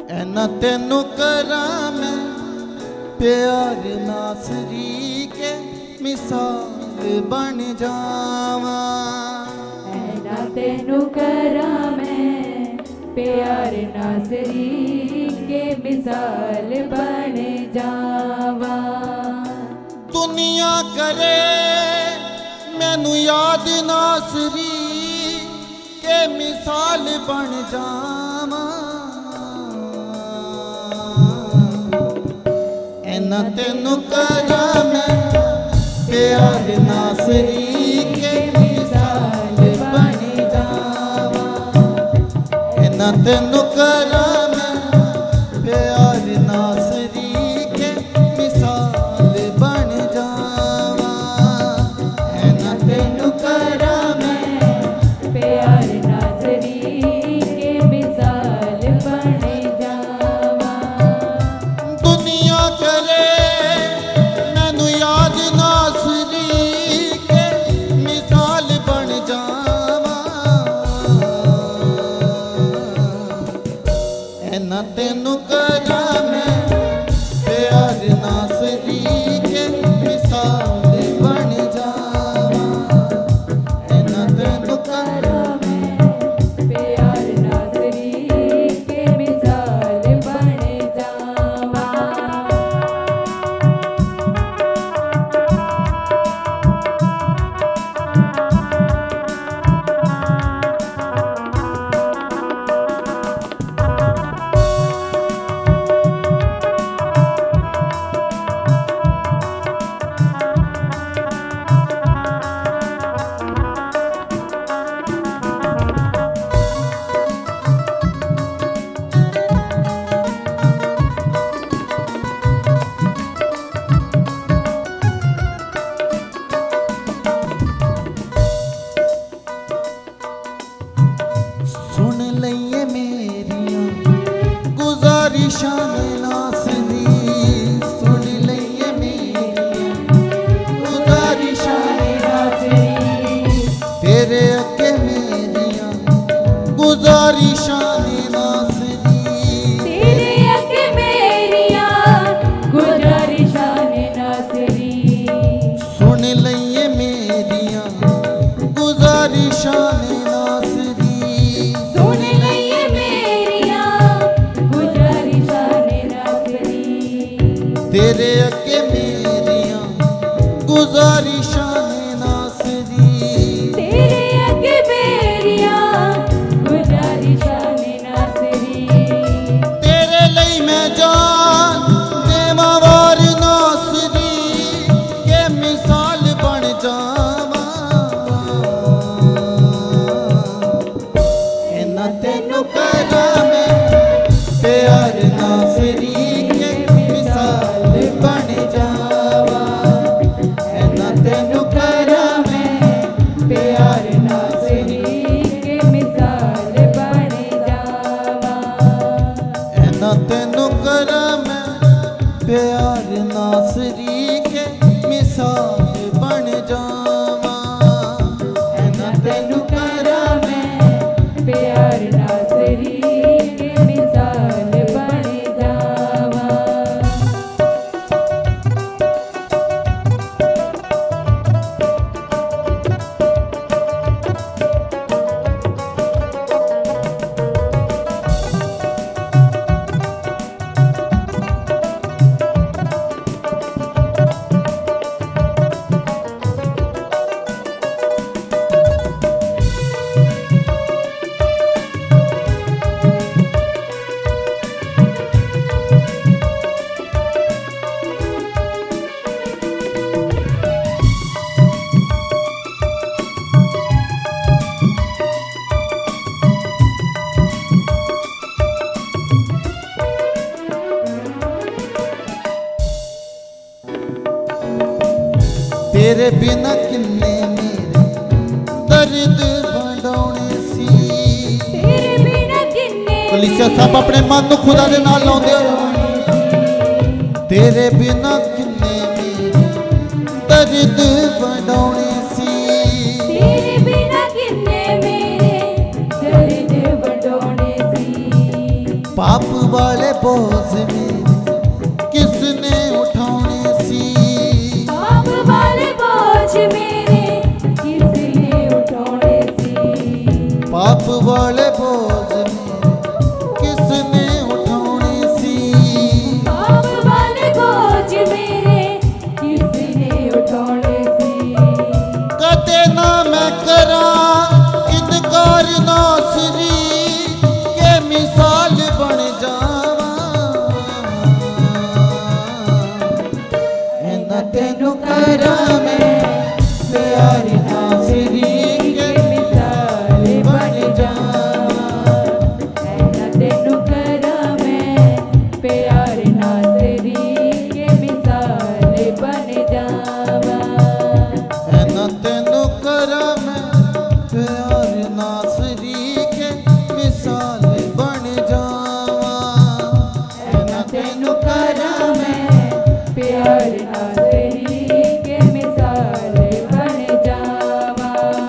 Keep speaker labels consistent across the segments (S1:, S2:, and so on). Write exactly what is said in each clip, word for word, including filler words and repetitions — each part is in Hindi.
S1: ऐना तेनू करा मैं प्यार नासरी के मिसाल बन जावा।
S2: ऐना तेनू करा मैं प्यार नासरी के मिसाल बन जावा।
S1: दुनिया करे मैनू याद नासरी के मिसाल बन जावा। ऐना तेनू करा मैं प्यार नासरी के मिसाल बन जावा। ऐना तेनू करा मैं प्यार नासरी के मिसाल बन जावा। ऐना तेनू करा मैं
S2: प्यार नासरी के मिसाल बन जावा।
S1: दुनिया करे मैनू याद नासरी के मिसाल बन जावा। ऐना तेनू करा मैं प्यार नासरी के मिसाल बन जावा। ऐना तेनू करा
S2: प्यार नासरी के मिसाल बन जावा।
S1: सुन लइए मेरियां गुजारिशां नासरी। सुन लइए मेरियां गुजारिशां नासरी। तेरे अगे मेरियां गुजारिशां नासरी।
S2: तेरे अगे मेरिया गुजारिशां नासरी।
S1: सुन लइए मेरियां गुजारिशां नासरी।
S2: सुन लइए मेरिया गुजारिशां नासरी।
S1: तेरे अगे मेरियां गुजारिशां नासरी।
S2: तेरे अगे मेरिया गुजारिशां नासरी।
S1: तेरे लई मैं जान देवा वार नासरी के मिसाल बन जावा। ऐना तेनू करा मैं प्यार नासरी के मिसाल बन जावा। ऐना तेनू करा मैं प्यार नासरी
S2: के मिसाल बन जावा।
S1: ऐना तेनू करा मैं प्यार नासरी के मिसाल बन जावा। ऐना तेनू करा मैं
S2: प्यार नासरी के मिसाल बन जावा।
S1: तेरे बिना किन्ने मेरे दर्द वंडाउने सी।
S2: तेरे बिना किन्ने
S1: कलीसिया सब अपने मन को खुदा दे नाल लाउंदे हो। तेरे बिना किन्ने मेरे दर्द वंडाउने सी।
S2: तेरे बिना किन्ने मेरे दर्द वंडाउने सी।
S1: पाप वाले बोझ मेरे किसने उठाने सी।
S2: पाप वाले बोझ मेरे किसने उठाने सी।
S1: पाप वाले बोझ मेरे किसने उठाने सी।
S2: पाप वाले बोझ मेरे किसने उठाने सी।
S1: कदे ना मैं करा इनकार नासरी के मिसाल बन जावा। इन्ना तेनू करा मैं प्यार नासरी के
S2: मिसाल बन जावा। ऐना तेनू करा मैं प्यार नाज़री के मिसाल बन जावा।
S1: इन्ना तेनू करा मैं प्यार नासरी के मिसाल बन जावा। इन्ना तेनू करा मैं
S2: प्यार नाज़री के मिसाल बन जावा।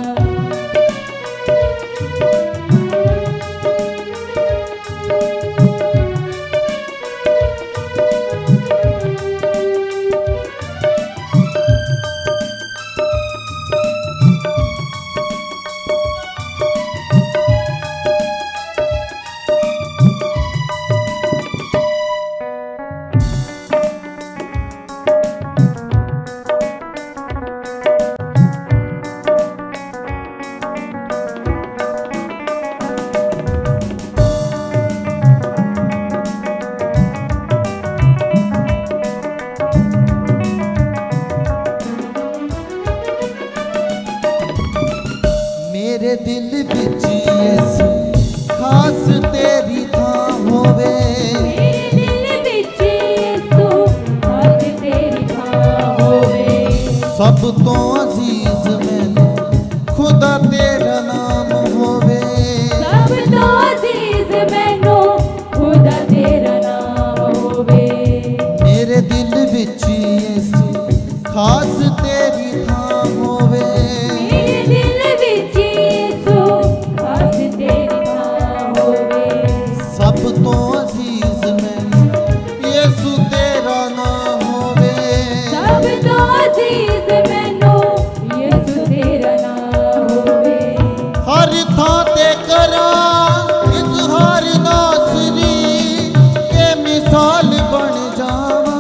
S1: मेरे दिल विच यीशु खास तेरी थां होवे।
S2: मेरे दिल विच यीशु खास तेरी थां होवे।
S1: सब तो अजीज मैनू खुदा तेरा नाम होवे।
S2: सब तो अजीज मैनू खुदा तेरा नाम होवे।
S1: मेरे दिल विच यीशु खास तेरी थां होवे।
S2: मेरे दिल विच यीशु खास तेरी थां होवे।
S1: सब तो अजीज मैनू यीशु तेरा नाम होवे।
S2: सब तो अजीज मैनू यीशु तेरा नाम होवे।
S1: हर थां ते करा इजहार नासरी के मिसाल बन जावा।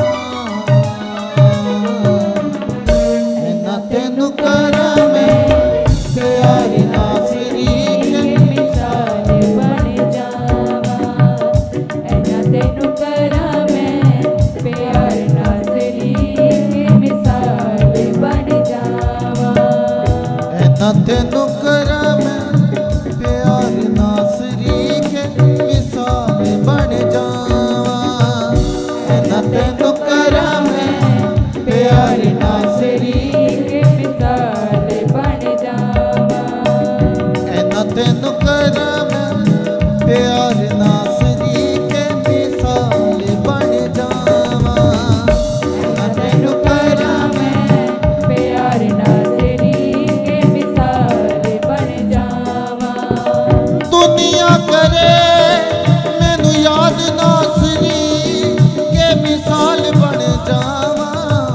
S1: इन्ना तेनू करा मैं प्यार नासरी के
S2: मिसाल बन जावा। ऐना तेनू करा मैं प्यार नाज़री के मिसाल बन जावा।
S1: इन्ना तेनू करा मैं प्यार नासरी के मिसाल बन जावा। इन्ना तेनू करा मैं प्यार नासरी
S2: के मिसाल बन जावा।
S1: इन्ना तेनू करा मैं प्यार नासरी के मिसाल बन जावा। इन्ना तेनू करा मैं
S2: प्यार नाज़री के मिसाल बन जावा।
S1: दुनिया करे मैनू याद नासरी के मिसाल बन जावा।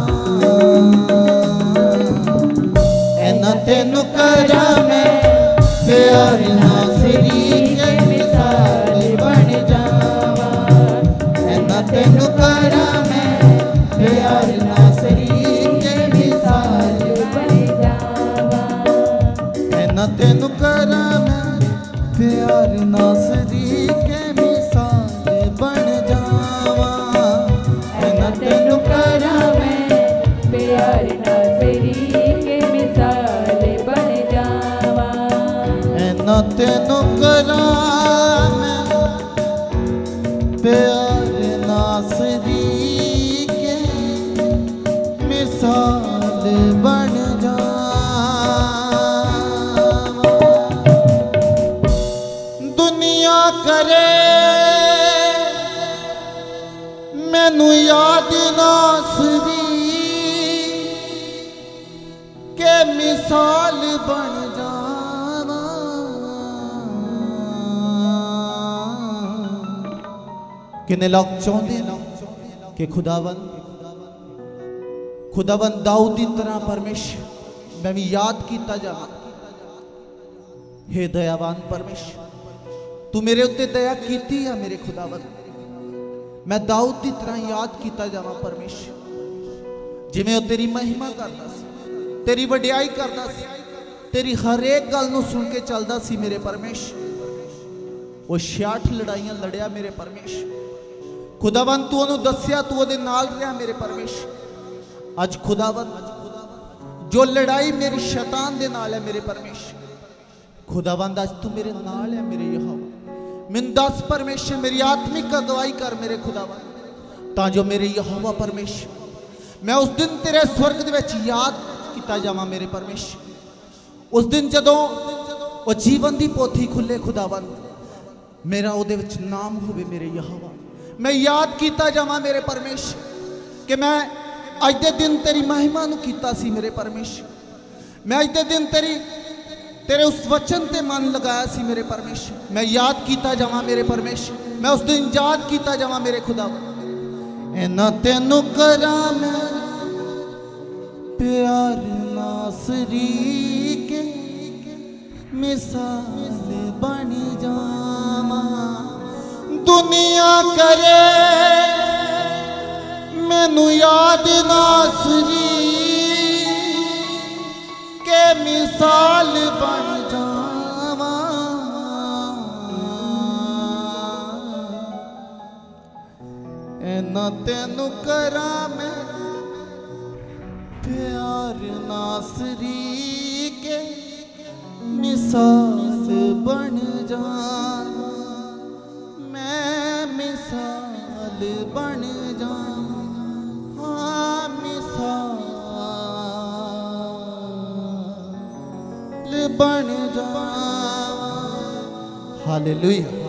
S1: इन्ना तेनू करा मैं प्यार नासरी के मिसाल बन जावा। इन्ना तेनू करा मैं प्यार नासरी के मिसाल
S2: बन जावा।
S1: इन्ना तेनू करा मैं प्यार नासरी के मिसाल बन जावा। इन्ना तेनू करा मैं
S2: प्यार नाज़री के मिसाल बन जावा।
S1: इन्ना तेनू करा मैं प्यार नासरी के मिसाल बन जावा। दुनिया करे मैनू याद नासरी के मिसाल बन जावा। किन्ने लोग चाहते हैं कि खुदावन खुदावन दाऊद की तरह परमेश्वर मैं भी याद किया जावा। हे दयावान परमेश्वर तू मेरे उत्ते दया कीती है मेरे खुदावन, मैं दाऊद की तरह याद किया जावा परमेश्वर। जिवें वो तेरी महिमा करता सी, तेरी वडियाई करता सी, तेरी हर एक गल नूं सुन के चलता सी मेरे परमेश्वर। वो छियाठ लड़ाइयां लड़िया मेरे परमेश्वर। खुदावन तू उन्होंने दसिया, तू ਉਹਦੇ नाल रहा मेरे परमेश्वर। अज खुदावन जो लड़ाई मेरी शैतान दे नाल है मेरे परमेश्वर, खुदावन अज तू मेरे नाल है मेरे यहोवा। मैनूं दस परमेश्वर मेरी आत्मिक अगवाई कर मेरे खुदावन, तां जो मेरे यहोवा परमेश्वर मैं उस दिन तेरे स्वर्ग दे विच याद किया जावां मेरे परमेश्वर। उस दिन जदों वो जीवन की पोथी खुले खुदावन, मेरा उहदे विच नाम होवे मेरे यहोवा। मैं याद किया जावां मेरे परमेश्वर कि मैं अज दे दिन तेरी महिमा नूं कीता सी मेरे परमेश्वर। मैं अज दे दिन तेरी तेरे उस वचन ते मन लगाया सी मेरे परमेश्वर। मैं याद किया जावां मेरे परमेश्वर, मैं उस दिन याद किया जावां मेरे खुदावन। इन्ना तेनू करा मैं प्यार नासरी के मिसाल बन जावा। दुनिया करे मैनू याद नासरी के मिसाल बन जावा। इन्ना तेनू करा मैं प्यार नासरी के मिसाल बन जावा। मैं मिसाल बन जावा, हाँ मिसाल बन जावा। हालेलुया।